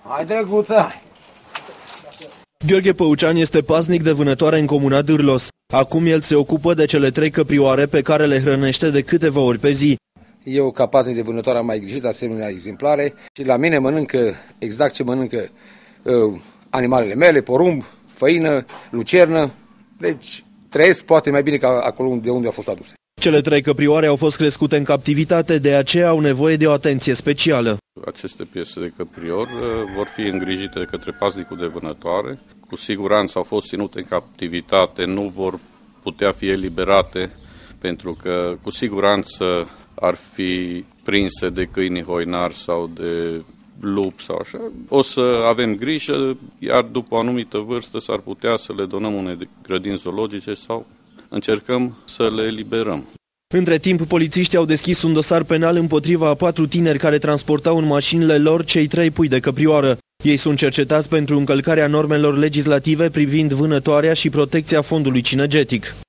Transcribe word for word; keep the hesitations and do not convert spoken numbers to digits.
Hai, drăguță! Gheorghe Păucean este paznic de vânătoare în comuna Dârlos. Acum el se ocupă de cele trei căprioare pe care le hrănește de câteva ori pe zi. Eu, ca paznic de vânătoare, am mai grijit asemenea exemplare și la mine mănâncă exact ce mănâncă uh, animalele mele, porumb, făină, lucernă. Deci trăiesc poate mai bine ca acolo de unde au fost aduse. Cele trei căprioare au fost crescute în captivitate, de aceea au nevoie de o atenție specială. Aceste piese de căprior vor fi îngrijite de către paznicul de vânătoare. Cu siguranță au fost ținute în captivitate, nu vor putea fi eliberate pentru că cu siguranță ar fi prinse de câini hoinari sau de lup sau așa. O să avem grijă, iar după o anumită vârstă s-ar putea să le donăm unei grădini zoologice sau încercăm să le eliberăm. Între timp, polițiștii au deschis un dosar penal împotriva a patru tineri care transportau în mașinile lor cei trei pui de căprioară. Ei sunt cercetați pentru încălcarea normelor legislative privind vânătoarea și protecția fondului cinegetic.